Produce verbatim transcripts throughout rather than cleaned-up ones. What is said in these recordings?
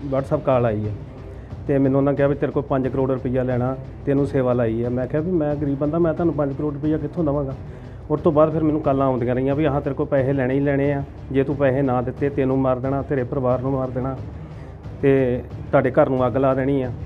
WhatsApp ਕਾਲ ਆਈ ਹੈ ਤੇ ਮੈਨੂੰ ਉਹਨਾਂ ਕਿਹਾ ਵੀ ਤੇਰੇ ਕੋਲ ਪੰਜ ਕਰੋੜ ਰੁਪਈਆ ਲੈਣਾ, ਤੈਨੂੰ ਸੇਵਾ ਲਾਈ ਹੈ। ਮੈਂ ਕਿਹਾ ਵੀ ਮੈਂ ਗਰੀਬ ਬੰਦਾ, ਮੈਂ ਤੁਹਾਨੂੰ ਪੰਜ ਕਰੋੜ ਰੁਪਈਆ ਕਿੱਥੋਂ ਦੇਵਾਂਗਾ। ਉਸ ਤੋਂ ਬਾਅਦ ਫਿਰ ਮੈਨੂੰ ਕਾਲਾਂ ਆਉਂਦੀਆਂ ਰਹੀਆਂ ਵੀ ਹਾਂ ਤੇਰੇ ਕੋਲ ਪੈਸੇ ਲੈਣੇ ਹੀ ਲੈਣੇ ਆ, ਜੇ ਤੂੰ ਪੈਸੇ ਨਾ ਦਿੱਤੇ ਤੈਨੂੰ ਮਾਰ ਦੇਣਾ, ਤੇਰੇ ਪਰਿਵਾਰ ਨੂੰ ਮਾਰ ਦੇਣਾ ਤੇ ਤੁਹਾਡੇ ਘਰ ਨੂੰ ਅੱਗ ਲਾ ਦੇਣੀ ਆ।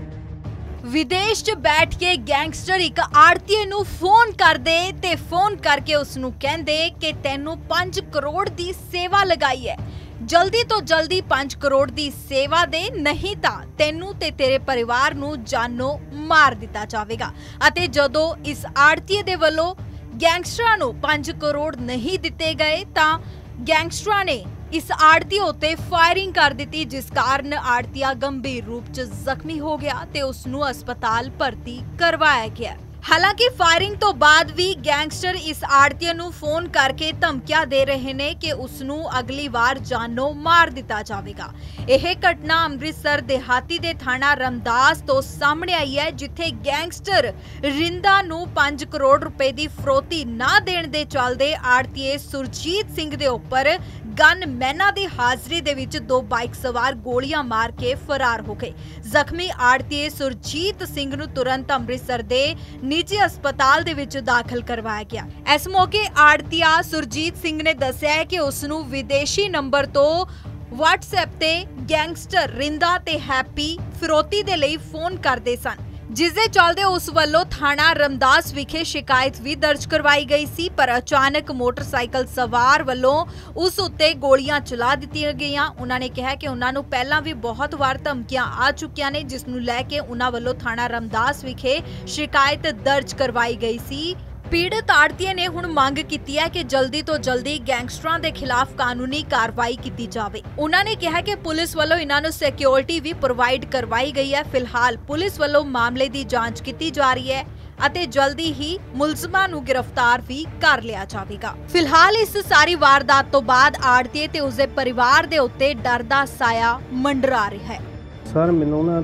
विदेश च बैठ के गैंगस्टर एक आड़तीए नू फोन करदे ते फोन करके उसनू कहंदे कि तैनू पांच करोड़ दी सेवा लगाई है, जल्दी तो जल्दी पांच करोड़ दी सेवा दे, नहीं तां तैनू ते तेरे परिवार नू जानों मार दिता जावेगा। अते जदों इस आड़तीए दे वल्लों गैंगस्टरां नू पांच करोड़ नहीं दिते गए तां गैंगस्टरां ने इस आड़ती उत्ते फायरिंग कर दी, जिस कारण आड़तिया गंभीर रूप च जख्मी हो गया ते उसनू अस्पताल भर्ती करवाया गया। हालांकि फायरिंग तो बाद भी गैंगस्टर इस आड़तीए नू फोन करके धमकियां दे रहे ने कि उसनू अगली बार जानों मार दिता जावेगा। यह घटना अमृतसर देहाती दे थाना रमदास तो सामने आई है, जिथे गैंगस्टर रिंदा नू पांच करोड़ रुपए की फरोती ना देने दे चलदे आड़तीए सुरजीत सिंह दे उपर गन मैना की हाजरी दे विच दो बाइक सवार गोलियां मार के फरार हो गए। जख्मी आड़तीए सुरजीत सिंह नू तुरंत अमृतसर दे निजी अस्पताल दे विच दाखिल करवाया गया। इस मौके आड़तीआ सुरजीत सिंह ने दस्सिया है कि उसनू विदेशी नंबर तो WhatsApp ते गैंगस्टर रिंदा ते हैप्पी फिरौती दे लई फोन करदे सन, जिस दे चलदे उस वल्लों थाना रमदास विखे शिकायत भी दर्ज करवाई गई सी। पर अचानक मोटरसाइकिल सवार वल्लों उस उत्ते गोलियां चला दित्तियां गईयां। उन्हां ने कहा कि उन्हां नूं पहलां भी बहुत वार धमकियां आ चुकियां ने, जिस नूं लैके उन्हां वल्लों थाना रमदास विखे शिकायत दर्ज करवाई गई सी। पीड़ित आड़तीए ने हुण मंग कीती है कि जल्दी तो जल्दी गैंगस्टरां दे खिलाफ कानूनी कार्रवाई की जावे। उन्होंने कहा कि पुलिस वालों इन्हां नूं सिक्योरिटी भी प्रोवाइड करवाई गई है। फिलहाल पुलिस वालों मामले की जांच की जा रही है अते जल्दी ही मुलजमां नूं गिरफ्तार भी कर लिया जावेगा। फिलहाल इस सारी वारदात तो बाद आड़तीए ते उसदे परिवार दे उत्ते डर दा साया मंडरा रहा है। सर मैनूं ना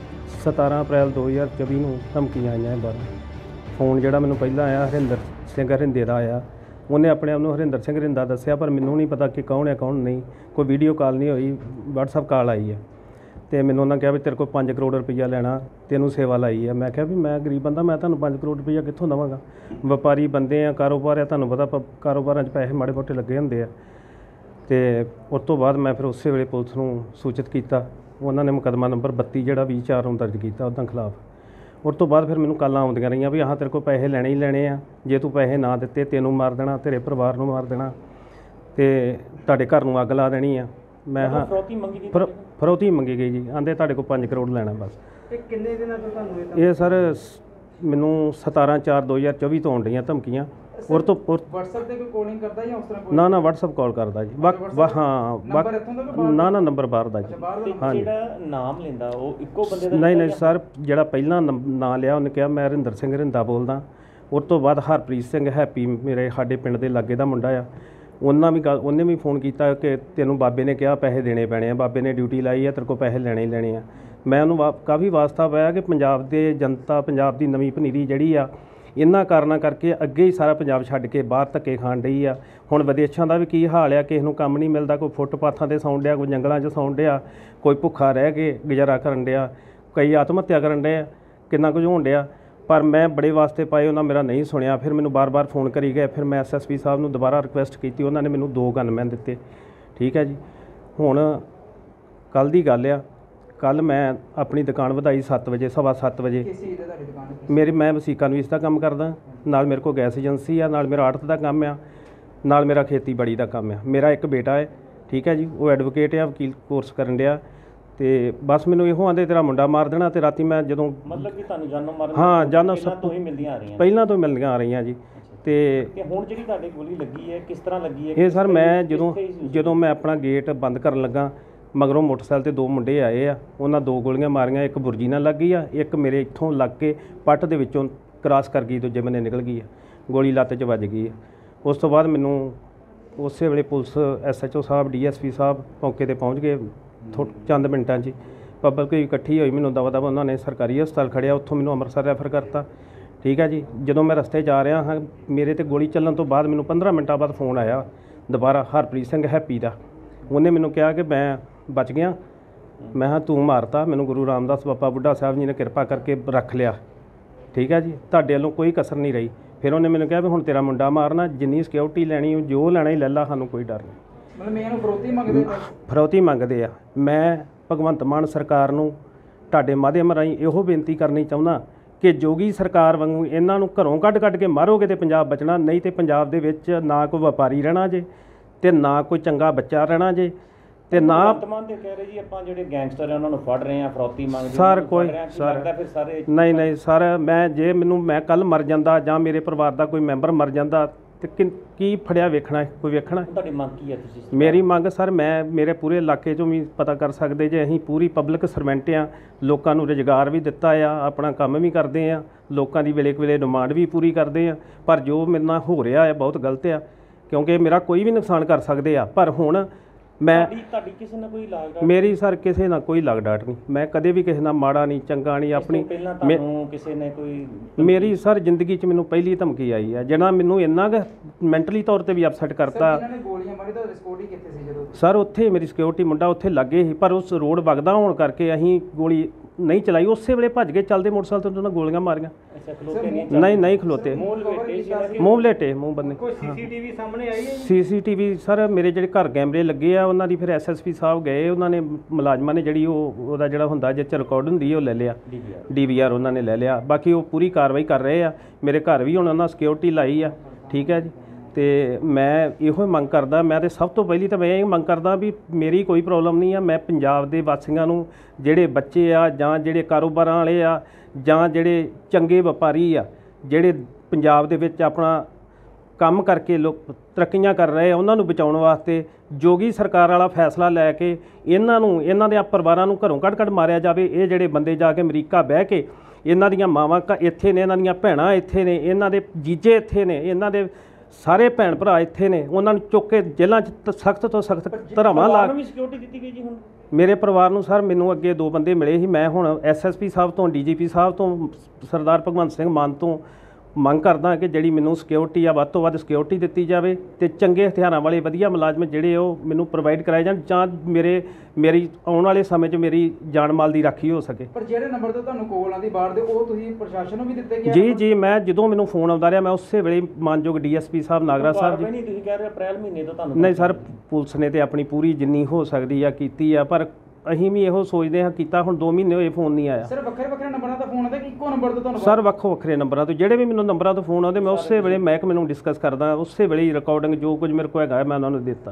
सतारह अप्रैल दो हज़ार चौबी नूं धमकियां आईयां बाहरों। फोन जिहड़ा मैनूं पहिलां आया हरिंदर सिंह हरिंदे दा आया, उन्हें अपने आप नूं हरिंदर सिंह हरिंदा दस्सिया, पर मैनूं नहीं पता कि कौन है कौन नहीं। कोई वीडियो कॉल नहीं हुई, WhatsApp कॉल आई है तो मैनूं उन्होंने कहा भी तेरे को पांच करोड़ रुपया लेना, तैनूं सेवा लाई है। मैं कहा भी मैं गरीब बंदा, मैं तुहानूं पांच करोड़ रुपया कित्थों देवांगा। व्यापारी बंदे आ, कारोबार है, तुहानूं पता कारोबारां 'च पैसे माड़े मोटे लगे हुंदे आ। तो उस तो बाद मैं फिर उस वेले पुलिस नूं सूचित किया, उन्होंने मुकदमा नंबर बत्ती जिहड़ा बीस चार नूं दर्ज किया उहदे खिलाफ। उस तो बाद फिर मैनूं कालां आउंदियां रहियां भी हाँ तेरे को पैसे लेने ही लेने आ, जे तू पैसे ना दिते तैनूं मार देना, तेरे परिवार नूं मार देना ते तुहाडे घर नूं अग ला देनी आ। मैं हाँ फरौती मंगी गई जी, आंदे तुहाडे कोल पांच करोड़ लेना बस। किन्ने दिनां तों तुहानूं ये सर मैनूं सतारह चार दो हज़ार चौबी तो आउण रहियां धमकियां। और तो WhatsApp ते कोई कॉलिंग करदा या उस तरह ना ना WhatsApp कॉल करदा जी। बा हाँ ना ना नंबर बाहर दा जी। हाँ जी नाम लैंदा ਉਹ ਇੱਕੋ ਬੰਦੇ ਦਾ नहीं नहीं सर, ਜਿਹੜਾ ਪਹਿਲਾਂ ਨਾਂ ਲਿਆ ਉਹਨੇ ਕਿਹਾ ਮੈਂ ਹਰਿੰਦਰ ਸਿੰਘ ਹਰਿੰਦਾ ਬੋਲਦਾ। ਉਸ ਤੋਂ ਬਾਅਦ ਹਰਪ੍ਰੀਤ ਸਿੰਘ ਹੈਪੀ ਮੇਰੇ ਸਾਡੇ ਪਿੰਡ ਦੇ ਲਾਗੇ ਦਾ ਮੁੰਡਾ ਆ, ਉਹਨਾਂ ਵੀ ਉਹਨੇ ਵੀ ਫੋਨ ਕੀਤਾ ਕਿ ਤੈਨੂੰ ਬਾਬੇ ਨੇ ਕਿਹਾ ਪੈਸੇ ਦੇਣੇ ਪੈਣੇ ਆ, ਬਾਬੇ ਨੇ ਡਿਊਟੀ ਲਾਈ ਆ, ਤੇਰੇ ਕੋਲ ਪੈਸੇ ਲੈਣੇ ਹੀ ਲੈਣੇ ਆ। ਮੈਂ ਉਹਨੂੰ ਵਾ ਕਾਫੀ ਵਾਸਤਾ ਪਾਇਆ ਕਿ ਪੰਜਾਬ ਦੇ ਜਨਤਾ, ਪੰਜਾਬ ਦੀ ਨਵੀਂ ਪਨੀਰੀ ਜਿਹੜੀ ਆ ਇਹਨਾਂ ਕਾਰਨਾਂ ਕਰਕੇ ਅੱਗੇ ਹੀ ਸਾਰਾ ਪੰਜਾਬ ਛੱਡ ਕੇ ਬਾਹਰ ਧੱਕੇ ਖਾਣ ਡਈ ਆ। ਹੁਣ ਵਿਦੇਸ਼ਾਂ ਦਾ ਵੀ ਕੀ ਹਾਲ ਆ, ਕਿਸੇ ਨੂੰ ਕੰਮ ਨਹੀਂ ਮਿਲਦਾ, ਕੋਈ ਫੁੱਟਪਾਥਾਂ 'ਤੇ ਸੌਣ ਡਿਆ, ਕੋਈ ਜੰਗਲਾਂ 'ਚ ਸੌਣ ਡਿਆ, ਕੋਈ ਭੁੱਖਾ ਰਹਿ ਕੇ ਗੁਜ਼ਾਰਾ ਕਰਨ ਡਿਆ, ਕਈ ਆਤਮ ਹੱਤਿਆ ਕਰਨ ਡੇ ਆ, ਕਿੰਨਾ ਕੁਝ ਹੋਣ ਡਿਆ। ਪਰ ਮੈਂ ਬੜੇ ਵਾਸਤੇ ਪਾਏ, ਉਹਨਾਂ ਮੇਰਾ ਨਹੀਂ ਸੁਣਿਆ। ਫਿਰ ਮੈਨੂੰ ਬਾਰ-ਬਾਰ ਫੋਨ ਕਰੀ ਗਏ। ਫਿਰ ਮੈਂ ਐਸ ਐਸ ਪੀ ਸਾਹਿਬ ਨੂੰ ਦੁਬਾਰਾ ਰਿਕੁਐਸਟ ਕੀਤੀ, ਉਹਨਾਂ ਨੇ ਮੈਨੂੰ ਦੋ ਗਨਮੈਨ ਦਿੱਤੇ। ਠੀਕ ਹੈ ਜੀ। ਹੁਣ ਕੱਲ੍ਹ ਦੀ ਗੱਲ ਆ, ਕੱਲ੍ਹ ਮੈਂ ਆਪਣੀ ਦੁਕਾਨ ਵਧਾਈ ਸੱਤ ਵਜੇ ਸਵਾ ਸੱਤ ਵਜੇ। ਮੇਰੀ ਮੈਂ ਵਸੀਕਾ ਨਵੀਸ ਦਾ ਕੰਮ ਕਰਦਾ, ਨਾਲ ਮੇਰੇ ਕੋਲ ਗੈਸ ਏਜੰਸੀ ਆ, ਨਾਲ ਮੇਰਾ ਆੜਤ ਦਾ ਕੰਮ ਆ, ਨਾਲ ਮੇਰਾ ਖੇਤੀਬਾੜੀ ਦਾ ਕੰਮ ਆ। ਮੇਰਾ ਇੱਕ ਬੇਟਾ ਹੈ, ਠੀਕ ਹੈ ਜੀ, ਉਹ ਐਡਵੋਕੇਟ ਆ, ਵਕੀਲ ਕੋਰਸ ਕਰਨ ਡਿਆ। ਤੇ ਬਸ ਮੈਨੂੰ ਇਹੋ ਆਂਦੇ ਤੇਰਾ ਮੁੰਡਾ ਮਾਰ ਦੇਣਾ। ਤੇ ਰਾਤੀ ਮੈਂ ਜਦੋਂ ਮਤਲਬ ਕਿ ਤੁਹਾਨੂੰ ਜਾਨੋਂ ਮਾਰਨ ਹਾਂ ਜਾਨੋਂ ਸਭ ਤੋਂ ਹੀ ਮਿਲਦੀਆਂ ਆ ਰਹੀਆਂ, ਪਹਿਲਾਂ ਤੋਂ ਮਿਲਦੀਆਂ ਆ ਰਹੀਆਂ ਜੀ। ਤੇ ਹੁਣ ਜਿਹੜੀ ਤੁਹਾਡੇ ਗੋਲੀ ਲੱਗੀ ਹੈ ਕਿਸ ਤਰ੍ਹਾਂ ਲੱਗੀ ਹੈ? ਇਹ ਸਰ ਮੈਂ ਜਦੋਂ ਜਦੋਂ ਮੈਂ ਆਪਣਾ ਗੇਟ ਬੰਦ ਕਰਨ ਲੱਗਾ, ਮਗਰੋਂ ਮੋਟਰਸਾਈਕਲ ਤੇ ਦੋ ਮੁੰਡੇ ਆਏ ਆ, ਉਹਨਾਂ ਦੋ ਗੋਲੀਆਂ ਮਾਰੀਆਂ। ਇੱਕ ਬੁਰਜੀ ਨਾਲ ਲੱਗ ਗਈ ਆ, ਇੱਕ ਮੇਰੇ ਇੱਥੋਂ ਲੱਗ ਕੇ ਪੱਟ ਦੇ ਵਿੱਚੋਂ ਕ੍ਰਾਸ ਕਰ ਗਈ, ਦੂਜੇ ਬੰਨੇ ਨਿਕਲ ਗਈ ਆ, ਗੋਲੀ ਲੱਤ 'ਚ ਵੱਜ ਗਈ ਆ। ਉਸ ਤੋਂ ਬਾਅਦ ਮੈਨੂੰ ਉਸੇ ਵੇਲੇ ਪੁਲਿਸ ਐਸ ਐਚ ਓ ਸਾਹਿਬ, ਡੀ ਐਸ ਪੀ ਸਾਹਿਬ ਮੌਕੇ 'ਤੇ ਪਹੁੰਚ ਗਏ ਥੋ ਚੰਦ ਮਿੰਟਾਂ 'ਚ। ਪਬਲਿਕ ਇਕੱਠੀ ਹੋਈ, ਮੈਨੂੰ ਦਵਾ ਦਵਾ ਉਹਨਾਂ ਨੇ ਸਰਕਾਰੀ ਹਸਪਤਾਲ ਖੜਿਆ, ਉੱਥੋਂ ਮੈਨੂੰ ਅੰਮ੍ਰਿਤਸਰ ਰੈਫਰ ਕਰਤਾ। ਠੀਕ ਹੈ ਜੀ। ਜਦੋਂ ਮੈਂ ਰਸਤੇ 'ਚ ਆ ਰਿਹਾ ਹਾਂ, ਮੇਰੇ 'ਤੇ ਗੋਲੀ ਚੱਲਣ ਤੋਂ ਬਾਅਦ ਮੈਨੂੰ ਪੰਦਰਾਂ ਮਿੰਟਾਂ ਬਾਅਦ ਫੋਨ ਆਇਆ ਦੁਬਾਰਾ ਹਰਪ੍ਰੀਤ ਸਿੰਘ ਹੈਪੀ ਦਾ। ਉਹਨੇ ਮੈਨੂੰ ਕਿਹਾ ਕਿ ਮੈਂ ਬਚ ਗਿਆ ਮੈਂ ਕਿਹਾ ਤੂੰ ਮਾਰਤਾ, ਮੈਨੂੰ ਗੁਰੂ ਰਾਮਦਾਸ ਬਾਬਾ ਬੁੱਢਾ ਸਾਹਿਬ ਜੀ ਨੇ ਕਿਰਪਾ ਕਰਕੇ ਰੱਖ ਲਿਆ, ਠੀਕ ਹੈ ਜੀ, ਤੁਹਾਡੇ ਵੱਲੋਂ ਕੋਈ ਕਸਰ ਨਹੀਂ ਰਹੀ। ਫਿਰ ਉਹਨੇ ਮੈਨੂੰ ਕਿਹਾ ਵੀ ਹੁਣ ਤੇਰਾ ਮੁੰਡਾ ਮਾਰਨਾ, ਜਿੰਨੀ ਸਿਕਿਉਰਿਟੀ ਲੈਣੀ ਜੋ ਲੈਣਾ ਹੀ ਲੈ ਲਾ, ਸਾਨੂੰ ਕੋਈ ਡਰ ਨਹੀਂ। ਮਤਲਬ ਮੇਨ ਫਰੋਤੀ ਮੰਗਦੇ ਆ? ਫਰੌਤੀ ਮੰਗਦੇ ਆ। ਮੈਂ ਭਗਵੰਤ ਮਾਨ ਸਰਕਾਰ ਨੂੰ ਤੁਹਾਡੇ ਮਾਧਿਅਮ ਰਾਹੀਂ ਇਹੋ ਬੇਨਤੀ ਕਰਨੀ ਚਾਹੁੰਦਾ ਕਿ ਜੋਗੀ ਸਰਕਾਰ ਵਾਂਗੂ ਇਹਨਾਂ ਨੂੰ ਘਰੋਂ ਕੱਢ ਕੱਢ ਕੇ ਮਾਰੋਗੇ ਤੇ ਪੰਜਾਬ ਬਚਣਾ, ਨਹੀਂ ਤੇ ਪੰਜਾਬ ਦੇ ਵਿੱਚ ਨਾ ਕੋਈ ਵਪਾਰੀ ਰਹਿਣਾ ਜੇ ਤੇ ਨਾ ਕੋਈ ਚੰਗਾ ਬੱਚਾ ਰਹਿਣਾ ਜੇ ਤੇ ਨਾ ਵਰਤਮਾਨ ਤੇ ਕਹਿ ਰਹੇ ਜੀ ਆਪਾਂ ਜਿਹੜੇ ਗੈਂਗਸਟਰ ਆ ਉਹਨਾਂ ਨੂੰ ਫੜ ਰਹੇ ਆ, ਫਰੌਤੀ ਮੰਗਦੇ ਸਰ ਕੋਈ ਸਰ ਲੱਗਦਾ ਫਿਰ ਸਾਰੇ ਨਹੀਂ ਨਹੀਂ ਸਰ, ਮੈਂ ਜੇ ਮੈਨੂੰ ਮੈਂ ਕੱਲ ਮਰ ਜਾਂਦਾ ਜਾਂ ਮੇਰੇ ਪਰਿਵਾਰ ਦਾ ਕੋਈ ਮੈਂਬਰ ਮਰ ਜਾਂਦਾ ਤੇ ਕਿ- ਕੀ ਫੜਿਆ ਵੇਖਣਾ ਹੈ? ਕੋਈ ਵੇਖਣਾ ਹੈ? ਤੁਹਾਡੀ ਮੰਗ ਕੀ ਹੈ ਤੁਸੀਂ? ਮੇਰੀ ਮੰਗ ਸਰ, ਮੈਂ ਮੇਰੇ ਪੂਰੇ ਇਲਾਕੇ 'ਚੋਂ ਵੀ ਪਤਾ ਕਰ ਸਕਦੇ ਜੇ, ਅਸੀਂ ਪੂਰੀ ਪਬਲਿਕ ਸਰਵੈਂਟ ਆ, ਲੋਕਾਂ ਨੂੰ ਰੁਜ਼ਗਾਰ ਵੀ ਦਿੱਤਾ ਆ, ਆਪਣਾ ਕੰਮ ਵੀ ਕਰਦੇ ਆ, ਲੋਕਾਂ ਦੀ ਵੇਲੇ ਵੇਲੇ ਡਿਮਾਂਡ ਵੀ ਪੂਰੀ ਕਰਦੇ ਆ, ਪਰ ਜੋ ਮੇਰੇ ਨਾਲ ਹੋ ਰਿਹਾ ਹੈ ਬਹੁਤ ਗਲਤ ਆ, ਕਿਉਂਕਿ ਮੇਰਾ ਕੋਈ ਵੀ ਨੁਕਸਾਨ ਕਰ ਸਕਦੇ ਆ। ਪਰ ਹੁਣ ਮੈਂ ਤੁਹਾਡੀ ਤੁਹਾਡੀ ਕਿਸੇ ਨਾਲ ਕੋਈ ਲਾਗ ਮੇਰੀ ਸਰ ਕਿਸੇ ਨਾਲ ਕੋਈ ਲਾਗ ਡਾਟ ਨਹੀਂ, ਮੈਂ ਕਦੇ ਵੀ ਕਿਸੇ ਨਾਲ ਮਾੜਾ ਨਹੀਂ ਚੰਗਾ ਨਹੀਂ ਆਪਣੀ। ਪਹਿਲਾਂ ਤੁਹਾਨੂੰ ਕਿਸੇ ਨੇ ਕੋਈ ਮੇਰੀ ਸਰ ਜ਼ਿੰਦਗੀ 'ਚ ਮੈਨੂੰ ਪਹਿਲੀ ਧਮਕੀ ਆਈ ਆ ਜਿਹਨਾਂ ਮੈਨੂੰ ਇੰਨਾ ਕੁ ਮੈਂਟਲੀ ਤੌਰ ਤੇ ਵੀ ਅਪਸੈਟ ਕਰਤਾ। ਇਹਨਾਂ ਨੇ ਗੋਲੀਆਂ ਮਾਰੀ ਤਾਂ ਸਿਕਿਉਰਿਟੀ ਕਿੱਥੇ ਸੀ ਜਦੋਂ? ਸਰ ਉੱਥੇ ਮੇਰੀ ਸਿਕਿਉਰਿਟੀ ਮੁੰਡਾ ਉੱਥੇ ਲੱਗੇ ਸੀ, ਪਰ ਉਸ ਰੋਡ ਵਗਦਾ ਹੋਣ ਕਰਕੇ ਅਸੀਂ ਗੋਲੀ ਨਹੀਂ ਚਲਾਈ, ਉਸੇ ਵੇਲੇ ਭੱਜ ਕੇ ਚੱਲਦੇ ਮੋਟਰਸਾਈਕਲ ਤੋਂ ਉਹਨਾਂ ਗੋਲੀਆਂ ਮਾਰੀਆਂ। ਅੱਛਾ ਖਲੋਤੇ ਨਹੀਂ ਨਹੀਂ ਨਹੀਂ ਖਲੋਤੇ, ਮੂੰਹ ਲਪੇਟੇ ਸੀ ਮੂੰਹ ਵਲੇਟੇ ਮੂੰਹ ਬੰਨੇ। ਕੋਈ ਸੀਸੀਟੀਵੀ ਸਾਹਮਣੇ ਆਈ ਹੈ? ਸੀਸੀਟੀਵੀ ਸਰ ਮੇਰੇ ਜਿਹੜੇ ਘਰ ਕੈਮਰੇ ਲੱਗੇ ਆ ਉਹਨਾਂ ਦੀ ਫਿਰ ਐਸਐਸਪੀ ਸਾਹਿਬ ਗਏ, ਉਹਨਾਂ ਨੇ ਮੁਲਾਜ਼ਮਾਂ ਨੇ ਜਿਹੜੀ ਉਹ ਉਹਦਾ ਜਿਹੜਾ ਹੁੰਦਾ ਜਿਹ 'ਚ ਰਿਕਾਰਡ ਹੁੰਦੀ ਉਹ ਲੈ ਲਿਆ, ਡੀਵੀਆਰ ਉਹਨਾਂ ਨੇ ਲੈ ਲਿਆ। ਬਾਕੀ ਉਹ ਪੂਰੀ ਕਾਰਵਾਈ ਕਰ ਰਹੇ ਆ, ਮੇਰੇ ਘਰ ਵੀ ਹੁਣ ਉਹਨਾਂ ਸਿਕਿਉਰਿਟੀ ਲਾਈ ਆ, ਠੀਕ ਹੈ ਜੀ। ਤੇ ਮੈਂ ਇਹੋ ਹੀ ਮੰਗ ਕਰਦਾ, ਮੈਂ ਤੇ ਸਭ ਤੋਂ ਪਹਿਲੀ ਤਾਂ ਮੈਂ ਇਹ ਮੰਗ ਕਰਦਾ ਵੀ ਮੇਰੀ ਕੋਈ ਪ੍ਰੋਬਲਮ ਨਹੀਂ ਆ, ਮੈਂ ਪੰਜਾਬ ਦੇ ਵਾਸੀਆਂ ਨੂੰ ਜਿਹੜੇ ਬੱਚੇ ਆ ਜਾਂ ਜਿਹੜੇ ਕਾਰੋਬਾਰਾਂ ਵਾਲੇ ਆ ਜਾਂ ਜਿਹੜੇ ਚੰਗੇ ਵਪਾਰੀ ਆ ਜਿਹੜੇ ਪੰਜਾਬ ਦੇ ਵਿੱਚ ਆਪਣਾ ਕੰਮ ਕਰਕੇ ਲੋਕ ਤਰੱਕੀਆਂ ਕਰ ਰਹੇ ਆ, ਉਹਨਾਂ ਨੂੰ ਬਚਾਉਣ ਵਾਸਤੇ ਜੋਗੀ ਸਰਕਾਰ ਵਾਲਾ ਫੈਸਲਾ ਲੈ ਕੇ ਇਹਨਾਂ ਨੂੰ ਇਹਨਾਂ ਦੇ ਪਰਿਵਾਰਾਂ ਨੂੰ ਘਰੋਂ ਕੱਢ ਕੱਢ ਮਾਰਿਆ ਜਾਵੇ। ਇਹ ਜਿਹੜੇ ਬੰਦੇ ਜਾ ਕੇ ਅਮਰੀਕਾ ਬਹਿ ਕੇ, ਇਹਨਾਂ ਦੀਆਂ ਮਾਵਾਂ ਇੱਥੇ ਨੇ, ਇਹਨਾਂ ਦੀਆਂ ਭੈਣਾਂ ਇੱਥੇ ਨੇ, ਇਹਨਾਂ ਦੇ ਜੀਜੇ ਇੱਥੇ ਨੇ, ਇਹਨਾਂ ਦੇ ਸਾਰੇ ਭੈਣ ਭਰਾ ਇੱਥੇ ਨੇ, ਉਹਨਾਂ ਨੂੰ ਚੁੱਕ ਕੇ ਜੇਲ੍ਹਾਂ 'ਚ ਸਖਤ ਤੋਂ ਸਖਤ ਧਰਾਵਾਂ ਲਾ ਨੂੰ ਵੀ ਸਿਕਿਉਰਿਟੀ ਦਿੱਤੀ ਗਈ ਜੀ ਹੁਣ ਮੇਰੇ ਪਰਿਵਾਰ ਨੂੰ। ਸਰ ਮੈਨੂੰ ਅੱਗੇ ਦੋ ਬੰਦੇ ਮਿਲੇ ਸੀ, ਮੈਂ ਹੁਣ ਐਸਐਸਪੀ ਸਾਹਿਬ ਤੋਂ, ਡੀਜੀਪੀ ਸਾਹਿਬ ਤੋਂ, ਸਰਦਾਰ ਭਗਵੰਤ ਸਿੰਘ ਮਾਨ ਤੋਂ ਮੰਗ ਕਰਦਾ ਕਿ ਜਿਹੜੀ ਮੈਨੂੰ ਸਿਕਿਉਰਿਟੀ ਆ ਵੱਧ ਤੋਂ ਵੱਧ ਸਿਕਿਉਰਿਟੀ ਦਿੱਤੀ ਜਾਵੇ ਤੇ ਚੰਗੇ ਹਥਿਆਰਾਂ ਵਾਲੇ ਵਧੀਆ ਮੁਲਾਜ਼ਮ ਜਿਹੜੇ ਉਹ ਮੈਨੂੰ ਪ੍ਰੋਵਾਈਡ ਕਰਾਏ ਜਾਣ, ਜਾਂ ਮੇਰੇ ਮੇਰੀ ਆਉਣ ਵਾਲੇ ਸਮੇਂ 'ਚ ਮੇਰੀ ਜਾਨ ਮਾਲ ਦੀ ਰਾਖੀ ਹੋ ਸਕੇ। ਪਰ ਜਿਹੜੇ ਨੰਬਰ ਤੋਂ ਤੁਹਾਨੂੰ ਕੋਲ ਆਉਂਦੀ ਬਾਹਰ ਦੇ, ਉਹ ਤੁਸੀਂ ਪ੍ਰਸ਼ਾਸਨ ਨੂੰ ਵੀ ਦਿੱਤੇ ਗਏ? ਜੀ ਜੀ, ਮੈਂ ਜਦੋਂ ਮੈਨੂੰ ਫੋਨ ਆਉਂਦਾ ਰਿਹਾ ਮੈਂ ਉਸੇ ਵੇਲੇ ਮਾਨਯੋਗ ਡੀਐਸਪੀ ਸਾਹਿਬ ਨਾਗਰਾ ਸਾਹਿਬ ਜੀ। ਨਹੀਂ ਤੁਸੀਂ ਕਹਿ ਰਹੇ ਅਪ੍ਰੈਲ ਮਹੀਨੇ ਤੋਂ ਤੁਹਾਨੂੰ ਨਹੀਂ ਸਰ, ਪੁਲਿਸ ਨੇ ਤੇ ਆਪਣੀ ਪੂਰੀ ਜਿੰਨੀ ਹੋ ਸਕਦੀ ਆ ਕੀਤੀ ਆ, ਪਰ ਅਸੀਂ ਵੀ ਇਹੋ ਸੋਚਦੇ ਹਾਂ ਕੀਤਾ, ਹੁਣ ਦੋ ਮਹੀਨੇ ਹੋਏ ਫੋਨ ਨਹੀਂ ਆਇਆ। ਸਰ ਵੱਖਰੇ ਵੱਖਰੇ ਨੰਬਰਾਂ ਦਾ ਫੋਨ ਆਉਂਦਾ ਕਿ ਇੱਕੋ ਨੰਬਰ ਤੋਂ ਤੁਹਾਨੂੰ? ਸਰ ਵੱਖੋ ਵੱਖਰੇ ਨੰਬਰਾਂ ਤੋਂ, ਜਿਹੜੇ ਵੀ ਮੈਨੂੰ ਨੰਬਰਾਂ ਤੋਂ ਫੋਨ ਆਉਂਦੇ ਮੈਂ ਉਸੇ ਵੇਲੇ ਮਹਿਕਮੇ ਨੂੰ ਡਿਸਕਸ ਕਰਦਾ, ਉਸੇ ਵੇਲੇ ਹੀ ਰਿਕਾਰਡਿੰਗ ਜੋ ਕੁਝ ਮੇਰੇ ਕੋਲ ਹੈਗਾ ਮੈਂ ਉਹਨਾਂ ਨੂੰ ਦਿੱਤਾ।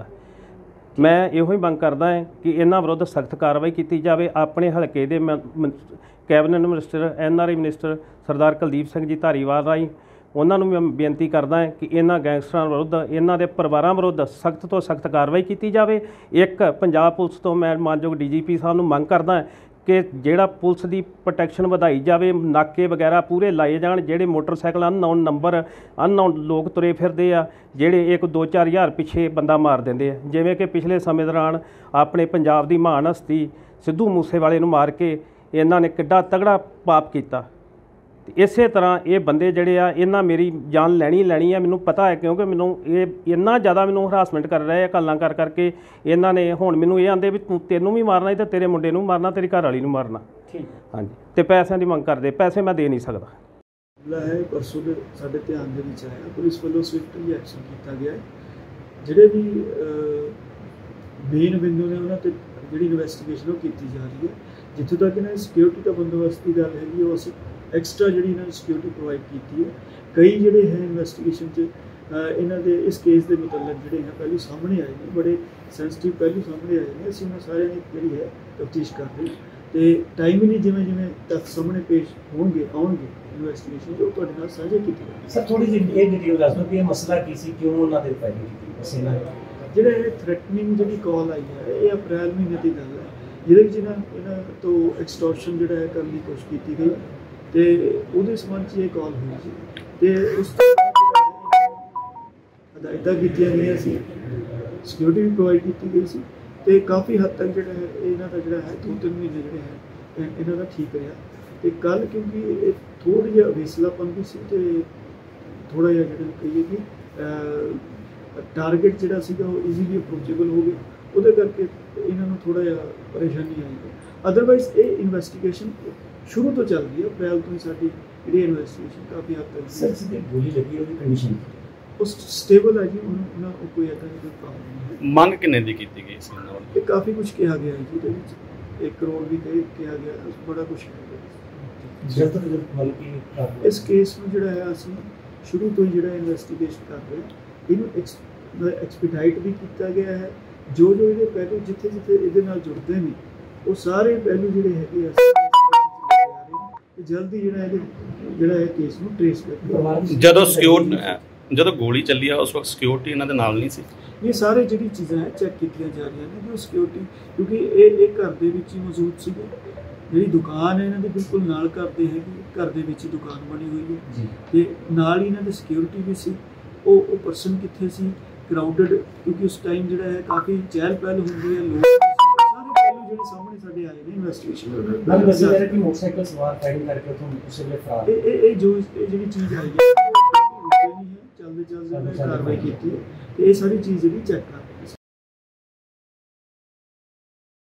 ਮੈਂ ਇਹੋ ਹੀ ਮੰਗ ਕਰਦਾ ਹਾਂ ਕਿ ਇਹਨਾਂ ਵਿਰੁੱਧ ਸਖਤ ਕਾਰਵਾਈ ਕੀਤੀ ਜਾਵੇ। ਆਪਣੇ ਹਲਕੇ ਦੇ cabinet minister, NRI minister Sardar Kuldeep Singh ji Dhariwal ਰਾਹੀਂ ਉਹਨਾਂ ਨੂੰ ਮੈਂ ਬੇਨਤੀ ਕਰਦਾ ਹਾਂ ਕਿ ਇਹਨਾਂ ਗੈਂਗਸਟਰਾਂ ਵਿਰੁੱਧ, ਇਹਨਾਂ ਦੇ ਪਰਿਵਾਰਾਂ ਵਿਰੁੱਧ ਸਖਤ ਤੋਂ ਸਖਤ ਕਾਰਵਾਈ ਕੀਤੀ ਜਾਵੇ। ਇੱਕ ਪੰਜਾਬ ਪੁਲਿਸ ਤੋਂ ਮੈਂ ਮਾਨਯੋਗ ਡੀਜੀਪੀ ਸਾਹਿਬ ਨੂੰ ਮੰਗ ਕਰਦਾ ਕਿ ਜਿਹੜਾ ਪੁਲਿਸ ਦੀ ਪ੍ਰੋਟੈਕਸ਼ਨ ਵਧਾਈ ਜਾਵੇ, ਨਾਕੇ ਵਗੈਰਾ ਪੂਰੇ ਲਾਏ ਜਾਣ, ਜਿਹੜੇ ਮੋਟਰਸਾਈਕਲ ਅਨਨੋਨ ਨੰਬਰ ਅਨਨੋਨ ਲੋਕ ਤੁਰੇ ਫਿਰਦੇ ਆ, ਜਿਹੜੇ ਇੱਕ ਦੋ ਚਾਰ ਹਜ਼ਾਰ ਪਿੱਛੇ ਬੰਦਾ ਮਾਰ ਦਿੰਦੇ ਆ, ਜਿਵੇਂ ਕਿ ਪਿਛਲੇ ਸਮੇਂ ਦੌਰਾਨ ਆਪਣੇ ਪੰਜਾਬ ਦੀ ਮਹਾਨ ਹਸਤੀ ਸਿੱਧੂ ਮੂਸੇਵਾਲੇ ਨੂੰ ਮਾਰ ਕੇ ਇਹਨਾਂ ਨੇ ਕਿੱਡਾ ਤਗੜਾ ਪਾਪ ਕੀਤਾ। ਤੇ ਇਸੇ ਤਰ੍ਹਾਂ ਇਹ ਬੰਦੇ ਜਿਹੜੇ ਆ ਇਹਨਾਂ ਮੇਰੀ ਜਾਨ ਲੈਣੀ ਲੈਣੀ ਆ, ਮੈਨੂੰ ਪਤਾ ਹੈ, ਕਿਉਂਕਿ ਮੈਨੂੰ ਇਹ ਇੰਨਾ ਜ਼ਿਆਦਾ ਮੈਨੂੰ ਹਰਾਸਮੈਂਟ ਕਰ ਰਹੇ ਆ ਗੱਲਾਂ ਕਰ ਕਰਕੇ। ਇਹਨਾਂ ਨੇ ਹੁਣ ਮੈਨੂੰ ਇਹ ਆਂਦੇ ਵੀ ਤੂੰ ਤੈਨੂੰ ਵੀ ਮਾਰਨਾ ਤੇ ਤੇਰੇ ਮੁੰਡੇ ਨੂੰ ਮਾਰਨਾ, ਤੇਰੀ ਘਰ ਵਾਲੀ ਨੂੰ ਮਾਰਨਾ। ਠੀਕ ਹਾਂਜੀ, ਤੇ ਪੈਸਿਆਂ ਦੀ ਮੰਗ ਕਰਦੇ, ਪੈਸੇ ਮੈਂ ਦੇ ਨਹੀਂ ਸਕਦਾ। ਮਾਮਲਾ ਹੈ ਪਰਸੋਂ ਦੇ ਸਾਡੇ ਧਿਆਨ ਦੇ ਵਿੱਚ ਆਇਆ, ਪੁਲਿਸ ਵੱਲੋਂ ਸਵਿਫਟਲੀ ਐਕਸ਼ਨ ਕੀਤਾ ਗਿਆ ਹੈ। ਜਿਹੜੇ ਵੀ ਮੇਨ ਬਿੰਦੂ ਨੇ ਉਹਨਾਂ ਤੇ ਜਿਹੜੀ ਇਨਵੈਸਟੀਗੇਸ਼ਨ ਉਹ ਕੀਤੀ ਜਾ ਰਹੀ ਹੈ। ਜਿੱਥੋਂ ਤੱਕ ਇਹਨਾਂ ਦੀ ਸਿਕਿਉਰਿਟੀ ਦਾ ਬੰਦੋਬਸਤ ਦੀ ਗੱਲ ਹੈਗੀ, ਉਹ ਅਸੀਂ ਐਕਸਟਰਾ ਜਿਹੜੀ ਇਹਨਾਂ ਨੂੰ ਸਿਕਿਉਰਿਟੀ ਪ੍ਰੋਵਾਈਡ ਕੀਤੀ ਹੈ। ਕਈ ਜਿਹੜੇ ਹੈ ਇਨਵੈਸਟੀਗੇਸ਼ਨ 'ਚ ਇਹਨਾਂ ਦੇ ਇਸ ਕੇਸ ਦੇ ਮੁਤਲਕ ਜਿਹੜੇ ਹੈ ਪਹਿਲੂ ਸਾਹਮਣੇ ਆਏ ਨੇ, ਬੜੇ ਸੈਂਸਿਟਿਵ ਪਹਿਲੂ ਸਾਹਮਣੇ ਆਏ ਨੇ। ਅਸੀਂ ਉਹਨਾਂ ਸਾਰਿਆਂ ਦੀ ਜਿਹੜੀ ਹੈ ਤਫਤੀਸ਼ ਕਰ ਰਹੇ ਤੇ ਟਾਈਮ ਹੀ ਨਹੀਂ, ਜਿਵੇਂ ਜਿਵੇਂ ਤੱਥ ਸਾਹਮਣੇ ਪੇਸ਼ ਹੋਣਗੇ ਆਉਣਗੇ ਇਨਵੈਸਟੀਗੇਸ਼ਨ ਜੋ ਤੁਹਾਡੇ ਨਾਲ ਸਾਂਝੇ ਕੀਤੀ ਜਾਣਗੇ। ਸਰ ਥੋੜੀ ਜਿਹੀ ਇਹ ਡਿਟੇਲ ਦੱਸ ਦਿਓ ਕਿ ਇਹ ਮਸਲਾ ਕੀ ਸੀ, ਕਿਉਂ ਉਹਨਾਂ ਦੇ ਪਹਿਲੇ ਕੀਤੀ ਅਸੀਂ ਨਾ ਜਿਹੜਾ ਇਹ ਥ੍ਰੈਟਨਿੰਗ ਜਿਹੜੀ ਕਾਲ ਆਈ ਹੈ, ਇਹ ਅਪ੍ਰੈਲ ਮਹੀਨੇ ਦੀ ਗੱਲ ਹੈ, ਜਿਹਦੇ ਵਿੱਚ ਇਹਨਾਂ ਇਹਨਾਂ ਤੋਂ ਐਕਸਟੋਰਸ਼ਨ ਜਿਹੜਾ ਹੈ ਕਰਨ ਦੀ ਕੋਸ਼ਿਸ਼ ਕੀਤੀ ਗਈ ਤੇ ਉਹਦੇ ਸੰਬੰਧ 'ਚ ਇਹ ਕਾਲ ਹੋਈ ਸੀ ਤੇ ਉਸ ਤੋਂ ਹਦਾਇਤਾਂ ਕੀਤੀਆਂ ਗਈਆਂ ਸੀ, ਸਿਕਿਉਰਿਟੀ ਵੀ ਪ੍ਰੋਵਾਈਡ ਕੀਤੀ ਗਈ ਸੀ ਤੇ ਕਾਫੀ ਹੱਦ ਤੱਕ ਜਿਹੜਾ ਹੈ ਇਹਨਾਂ ਦਾ ਜਿਹੜਾ ਹੈ ਦੋ ਤਿੰਨ ਮਹੀਨੇ ਜਿਹੜੇ ਹੈ ਇਹਨਾਂ ਦਾ ਠੀਕ ਰਿਹਾ। ਤੇ ਕੱਲ ਕਿਉਂਕਿ ਇਹ ਥੋੜ੍ਹਾ ਜਿਹਾ ਵੇਸਲਾਪਨ ਵੀ ਸੀ ਤੇ ਥੋੜ੍ਹਾ ਜਿਹਾ ਜਿਹੜਾ ਕਹੀਏ ਕਿ ਟਾਰਗੇਟ ਜਿਹੜਾ ਸੀਗਾ ਉਹ ਈਜ਼ੀਲੀ ਅਪਰੋਚੇਬਲ ਹੋ ਗਿਆ। ਉਹਦੇ ਕਰਕੇ ਇਹਨਾਂ ਨੂੰ ਥੋੜਾ ਜਿਹਾ ਪਰੇਸ਼ਾਨੀ ਆਈ ਹੈ। ਅਦਰਵਾਈਜ਼ ਇਹ ਇਨਵੈਸਟੀਗੇਸ਼ਨ ਸ਼ੁਰੂ ਤੋਂ ਚੱਲ ਰਹੀ ਹੈ, ਅਪ੍ਰੈਲ ਤੋਂ ਹੀ ਸਾਡੀ ਜਿਹੜੀ ਇਨਵੈਸਟੀਗੇਸ਼ਨ ਕਾਫੀ ਹੱਦ ਤੱਕ ਸਰ ਜਿਹਦੀ ਗੋਲੀ ਲੱਗੀ ਉਹਦੀ ਕੰਡੀਸ਼ਨ ਉਹ ਸਟੇਬਲ ਹੈ ਜੀ, ਉਹਨੂੰ ਉਹਨਾਂ ਉਹ ਕੋਈ ਇੱਦਾਂ ਦੀ ਕੋਈ ਪ੍ਰੋਬਲਮ ਨਹੀਂ ਹੈ। ਮੰਗ ਕਿੰਨੇ ਦੀ ਕੀਤੀ ਗਈ ਸੀ ਇਹਨਾਂ ਵੱਲੋਂ? ਇਹ ਕਾਫੀ ਕੁਝ ਕਿਹਾ ਗਿਆ ਹੈ ਜੀ, ਇਹਦੇ ਵਿੱਚ ਇੱਕ ਕਰੋੜ ਵੀ ਕਹੇ ਕਿਹਾ ਗਿਆ, ਬੜਾ ਕੁਝ ਕਿਹਾ ਗਿਆ। ਜਦ ਤੱਕ ਜਦ ਮਤਲਬ ਕਿ ਇਸ ਕੇਸ ਨੂੰ ਜਿਹੜਾ ਹੈ ਅਸੀਂ ਸ਼ੁਰੂ ਤੋਂ ਹੀ ਜਿਹੜਾ ਇਨਵੈਸਟੀਗੇਸ਼ਨ ਕਰ ਰਹੇ ਹਾਂ, ਇਹਨੂੰ ਐਕਸਪੀਡਾਈਟ ਵੀ ਕੀਤਾ ਗਿਆ ਹੈ। ਜੋ ਜੋ ਇਹਦੇ ਪਹਿਲੂ ਜਿੱਥੇ ਜਿੱਥੇ ਇਹਦੇ ਨਾਲ ਜੁੜਦੇ ਨੇ ਉਹ ਸਾਰੇ ਪਹਿਲੂ ਜਿਹੜੇ ਹੈਗੇ ਆ ਅਸੀਂ ਜਲਦੀ ਜਿਹੜਾ ਇਹਦੇ ਜਿਹੜਾ ਇਹ ਕੇਸ ਨੂੰ ਟ੍ਰੇਸ ਕਰਦੇ। ਜਦੋਂ ਸਿਕਿਉਰ ਜਦੋਂ ਗੋਲੀ ਚੱਲੀ ਆ ਉਸ ਵਕਤ ਸਿਕਿਉਰਿਟੀ ਇਹਨਾਂ ਦੇ ਨਾਲ ਨਹੀਂ ਸੀ? ਇਹ ਸਾਰੇ ਜਿਹੜੀ ਚੀਜ਼ਾਂ ਹੈ ਚੈੱਕ ਕੀਤੀਆਂ ਜਾ ਰਹੀਆਂ ਨੇ, ਜੋ ਸਿਕਿਉਰਿਟੀ ਕਿਉਂਕਿ ਇਹ ਇਹ ਘਰ ਦੇ ਵਿੱਚ ਹੀ ਮੌਜੂਦ ਸੀਗੇ। ਜਿਹੜੀ ਦੁਕਾਨ ਹੈ ਇਹਨਾਂ ਦੀ ਬਿਲਕੁਲ ਨਾਲ ਘਰ ਦੇ ਹੈਗੀ, ਘਰ ਦੇ ਵਿੱਚ ਹੀ ਦੁਕਾਨ ਬਣੀ ਹੋਈ ਹੈ ਜੀ, ਤੇ ਨਾਲ ਹੀ ਇਹਨਾਂ ਦੀ ਸਿਕਿਉਰਿਟੀ ਵੀ ਸੀ। ਉਹ ਉਹ ਪਰਸਨ ਕਿੱਥੇ ਸੀ, ਕਰਾਊਡਡ, ਕਿਉਂਕਿ ਉਸ ਟਾਈਮ ਜਿਹੜਾ ਹੈ ਕਾਫੀ ਚਹਿਲ ਪਹਿਲ ਹੁੰਦੀ ਹੈ, ਲੋਕ ਸਾਰੇ ਪਹਿਲੂ ਜਿਹੜੇ ਸਾਹਮਣੇ ਸਾਡੇ ਆਏ ਨੇ ਇਨਵੈਸਟੀਗੇਸ਼ਨ ਨਾਲ ਦੱਸਿਆ ਜਾ ਰਿਹਾ ਕਿ ਮੋਟਰਸਾਈਕਲ ਸਵਾਰ ਫਾਇਰਿੰਗ ਕਰਕੇ ਉਥੋਂ ਉਸ ਵੇਲੇ ਫਰਾਰ। ਇਹ ਇਹ ਇਹ ਜੋ ਇਹ ਜਿਹੜੀ ਚੀਜ਼ ਆਈ ਹੈ ਰੁਕੇ ਨਹੀਂ ਹੈ, ਚੱਲਦੇ ਚੱਲਦੇ ਕਾਰਵਾਈ ਕੀਤੀ ਹੈ ਤੇ ਇਹ ਸਾਰੀ ਚੀਜ਼ ਜਿਹੜੀ ਚੈੱਕ